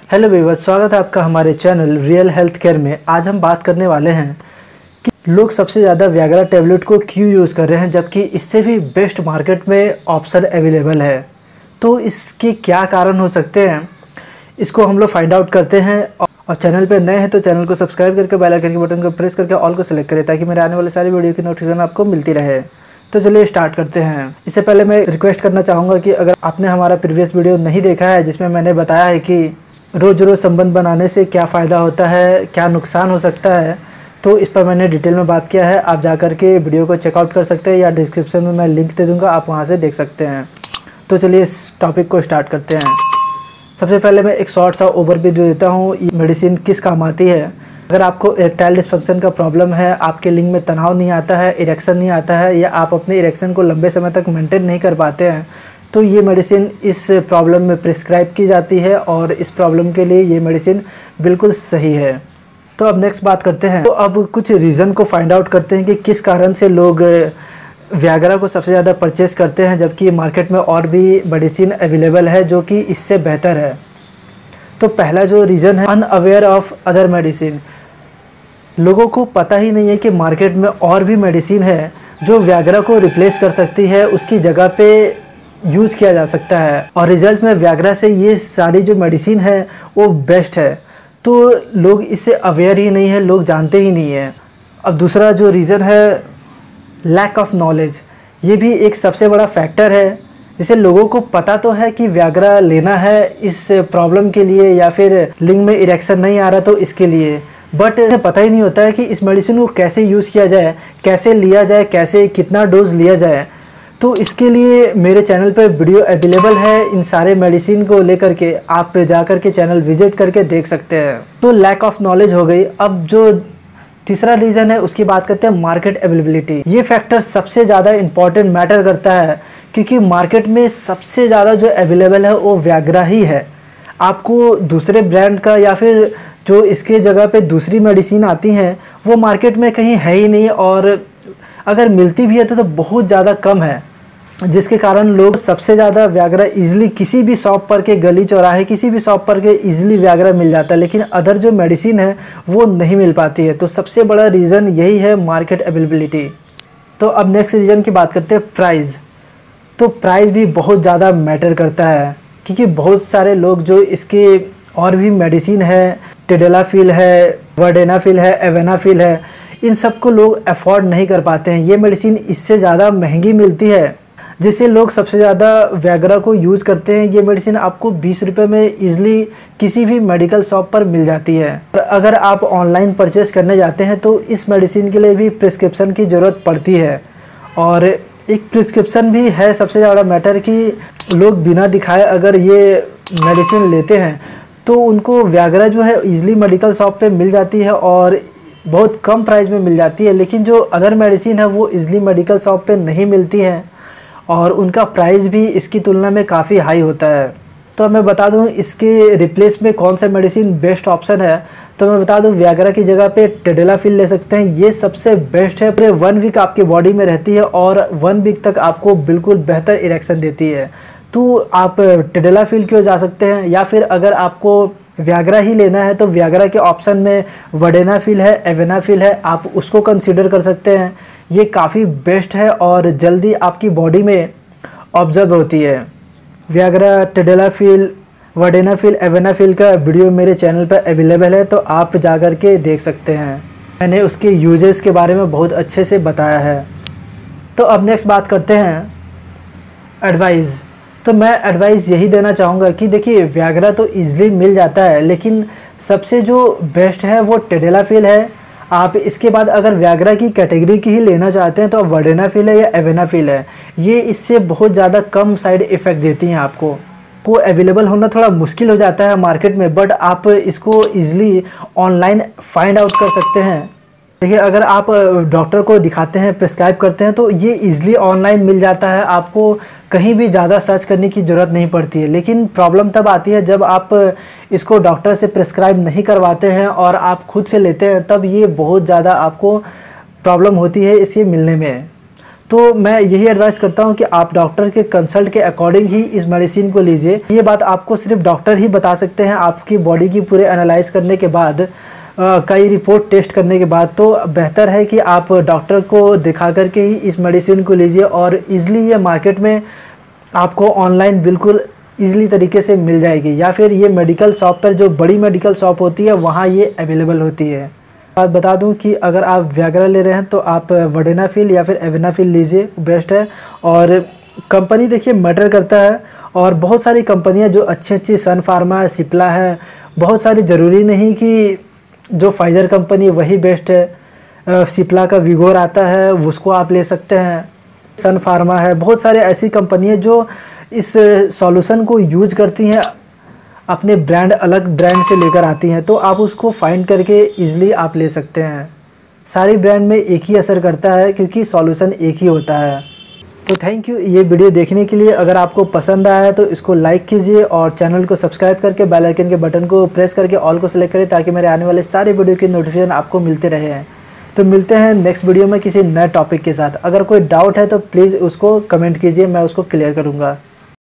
Hello viewers, स्वागत है आपका हमारे चैनल रियल हेल्थ केयर में। आज हम बात करने वाले हैं कि लोग सबसे ज़्यादा वियाग्रा टैबलेट को क्यों यूज़ कर रहे हैं, जबकि इससे भी बेस्ट मार्केट में ऑप्शन अवेलेबल है। तो इसके क्या कारण हो सकते हैं, इसको हम लोग फाइंड आउट करते हैं। और चैनल पे नए हैं तो चैनल को सब्सक्राइब करके बेल आइकन के बटन को प्रेस करके ऑल को सेलेक्ट करें, ताकि मेरे आने वाले सारी वीडियो की नोटिफिकेशन आपको मिलती रहे। तो चलिए स्टार्ट करते हैं। इससे पहले मैं रिक्वेस्ट करना चाहूँगा कि अगर आपने हमारा प्रीवियस वीडियो नहीं देखा है, जिसमें मैंने बताया है कि रोज़ रोज़ संबंध बनाने से क्या फ़ायदा होता है, क्या नुकसान हो सकता है, तो इस पर मैंने डिटेल में बात किया है। आप जाकर के वीडियो को चेकआउट कर सकते हैं या डिस्क्रिप्शन में मैं लिंक दे दूँगा, आप वहाँ से देख सकते हैं। तो चलिए इस टॉपिक को स्टार्ट करते हैं। सबसे पहले मैं एक शॉर्ट सा ओवरव्यू दे देता हूँ, ये मेडिसिन किस काम आती है। अगर आपको इरेक्टाइल डिस्फंक्शन का प्रॉब्लम है, आपके लिंग में तनाव नहीं आता है, इरेक्शन नहीं आता है, या आप अपने इरेक्शन को लंबे समय तक मेंटेन नहीं कर पाते हैं, तो ये मेडिसिन इस प्रॉब्लम में प्रिस्क्राइब की जाती है और इस प्रॉब्लम के लिए ये मेडिसिन बिल्कुल सही है। तो अब नेक्स्ट बात करते हैं। तो अब कुछ रीज़न को फाइंड आउट करते हैं कि किस कारण से लोग वियाग्रा को सबसे ज़्यादा परचेज़ करते हैं, जबकि मार्केट में और भी मेडिसिन अवेलेबल है जो कि इससे बेहतर है। तो पहला जो रीज़न है, अनअवेयर ऑफ अदर मेडिसिन। लोगों को पता ही नहीं है कि मार्केट में और भी मेडिसिन है जो वियाग्रा को रिप्लेस कर सकती है, उसकी जगह पे यूज किया जा सकता है, और रिजल्ट में वियाग्रा से ये सारी जो मेडिसिन है वो बेस्ट है। तो लोग इससे अवेयर ही नहीं है, लोग जानते ही नहीं है। अब दूसरा जो रीज़न है, लैक ऑफ नॉलेज। ये भी एक सबसे बड़ा फैक्टर है। जैसे लोगों को पता तो है कि वियाग्रा लेना है इस प्रॉब्लम के लिए, या फिर लिंग में इरेक्शन नहीं आ रहा तो इसके लिए, बट पता ही नहीं होता है कि इस मेडिसिन को कैसे यूज़ किया जाए, कैसे लिया जाए, कैसे कितना डोज लिया जाए। तो इसके लिए मेरे चैनल पर वीडियो अवेलेबल है, इन सारे मेडिसिन को लेकर के आप जा कर के चैनल विजिट करके देख सकते हैं। तो लैक ऑफ नॉलेज हो गई। अब जो तीसरा रीज़न है उसकी बात करते हैं, मार्केट अवेलेबिलिटी। ये फैक्टर सबसे ज़्यादा इम्पॉर्टेंट मैटर करता है, क्योंकि मार्केट में सबसे ज़्यादा जो अवेलेबल है वो वियाग्रा ही है। आपको दूसरे ब्रांड का या फिर जो इसके जगह पे दूसरी मेडिसिन आती हैं वो मार्केट में कहीं है ही नहीं, और अगर मिलती भी है तो बहुत ज़्यादा कम है, जिसके कारण लोग सबसे ज़्यादा वियाग्रा ईजिली किसी भी शॉप पर के गली चौराहे किसी भी शॉप पर के ईजिली वियाग्रा मिल जाता है, लेकिन अदर जो मेडिसिन है वो नहीं मिल पाती है। तो सबसे बड़ा रीज़न यही है, मार्केट अवेलेबिलिटी। तो अब नेक्स्ट रीज़न की बात करते हैं, प्राइस। तो प्राइस भी बहुत ज़्यादा मैटर करता है, क्योंकि बहुत सारे लोग जो इसके और भी मेडिसिन है, टेडेलाफिल है, वर्डेनाफिल है, एवेनाफिल है, इन सब को लोग अफोर्ड नहीं कर पाते हैं। ये मेडिसिन इससे ज़्यादा महंगी मिलती है, जिससे लोग सबसे ज़्यादा वियाग्रा को यूज़ करते हैं। ये मेडिसिन आपको 20 रुपये में ईज़िली किसी भी मेडिकल शॉप पर मिल जाती है। और अगर आप ऑनलाइन परचेस करने जाते हैं तो इस मेडिसिन के लिए भी प्रिस्क्रिप्शन की ज़रूरत पड़ती है, और एक प्रिस्क्रिप्शन भी है सबसे ज़्यादा मैटर, कि लोग बिना दिखाए अगर ये मेडिसिन लेते हैं तो उनको वियाग्रा जो है ईज़िली मेडिकल शॉप पे मिल जाती है और बहुत कम प्राइस में मिल जाती है। लेकिन जो अदर मेडिसिन है वो ईज़िली मेडिकल शॉप पे नहीं मिलती हैं, और उनका प्राइस भी इसकी तुलना में काफ़ी हाई होता है। तो मैं बता दूं इसके रिप्लेस में कौन सा मेडिसिन बेस्ट ऑप्शन है। तो मैं बता दूं, वियाग्रा की जगह पे टेडेलाफिल ले सकते हैं, ये सबसे बेस्ट है। पूरे 1 वीक आपके बॉडी में रहती है और 1 वीक तक आपको बिल्कुल बेहतर इरेक्शन देती है। तो आप टेडेलाफिल की ओर जा सकते हैं, या फिर अगर आपको वियाग्रा ही लेना है तो वियाग्रा के ऑप्शन में वर्डेनाफिल है, एवेनाफिल है, आप उसको कंसीडर कर सकते हैं। ये काफ़ी बेस्ट है और जल्दी आपकी बॉडी में ऑब्जर्व होती है। वियाग्रा, टेडेलाफिल, वर्डेनाफिल, एवेनाफिल का वीडियो मेरे चैनल पर अवेलेबल है, तो आप जा कर के देख सकते हैं। मैंने उसके यूजेस के बारे में बहुत अच्छे से बताया है। तो अब नेक्स्ट बात करते हैं, एडवाइस। तो मैं एडवाइस यही देना चाहूँगा कि देखिए, वियाग्रा तो ईज़िली मिल जाता है, लेकिन सबसे जो बेस्ट है वो टेडेलाफिल है। आप इसके बाद अगर वियाग्रा की कैटेगरी की ही लेना चाहते हैं तो वर्डेनाफिल है या एवेनाफिल है। ये इससे बहुत ज़्यादा कम साइड इफ़ेक्ट देती हैं आपको। को अवेलेबल होना थोड़ा मुश्किल हो जाता है मार्केट में, बट आप इसको ईज़िली ऑनलाइन फाइंड आउट कर सकते हैं। देखिए, अगर आप डॉक्टर को दिखाते हैं, प्रिस्क्राइब करते हैं, तो ये ईज़िली ऑनलाइन मिल जाता है, आपको कहीं भी ज़्यादा सर्च करने की ज़रूरत नहीं पड़ती है। लेकिन प्रॉब्लम तब आती है जब आप इसको डॉक्टर से प्रिस्क्राइब नहीं करवाते हैं और आप खुद से लेते हैं, तब ये बहुत ज़्यादा आपको प्रॉब्लम होती है इसके मिलने में। तो मैं यही एडवाइस करता हूँ कि आप डॉक्टर के कंसल्ट के अकॉर्डिंग ही इस मेडिसिन को लीजिए। ये बात आपको सिर्फ डॉक्टर ही बता सकते हैं, आपकी बॉडी की पूरे एनालाइज करने के बाद, कई रिपोर्ट टेस्ट करने के बाद। तो बेहतर है कि आप डॉक्टर को दिखा करके ही इस मेडिसिन को लीजिए, और ईज़िली ये मार्केट में आपको ऑनलाइन बिल्कुल ईज़िली तरीके से मिल जाएगी, या फिर ये मेडिकल शॉप पर, जो बड़ी मेडिकल शॉप होती है, वहाँ ये अवेलेबल होती है। बात बता दूं कि अगर आप व्याग्रा ले रहे हैं तो आप वडेनाफिल या फिर एवेनाफिल लीजिए, बेस्ट है। और कंपनी देखिए मैटर करता है, और बहुत सारी कंपनियां जो अच्छी सन फार्मा है, सिप्ला है, बहुत सारी, ज़रूरी नहीं कि जो फाइज़र कंपनी वही बेस्ट है। सिप्ला का विगोर आता है, उसको आप ले सकते हैं। सन फार्मा है, बहुत सारे ऐसी कंपनियाँ जो इस सॉल्यूशन को यूज करती हैं, अपने ब्रांड अलग ब्रांड से लेकर आती हैं, तो आप उसको फाइंड करके इजीली आप ले सकते हैं। सारी ब्रांड में एक ही असर करता है, क्योंकि सॉल्यूशन एक ही होता है। तो थैंक यू ये वीडियो देखने के लिए। अगर आपको पसंद आया है तो इसको लाइक कीजिए, और चैनल को सब्सक्राइब करके बेल आइकन के बटन को प्रेस करके ऑल को सेलेक्ट करें, ताकि मेरे आने वाले सारे वीडियो की नोटिफिकेशन आपको मिलते रहे। तो मिलते हैं नेक्स्ट वीडियो में किसी नए टॉपिक के साथ। अगर कोई डाउट है तो प्लीज़ उसको कमेंट कीजिए, मैं उसको क्लियर करूँगा।